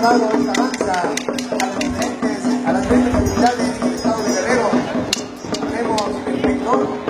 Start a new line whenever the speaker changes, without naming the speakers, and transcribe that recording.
llevado esta danza a las diferentes comunidades del estado de Guerrero. Tenemos el pintor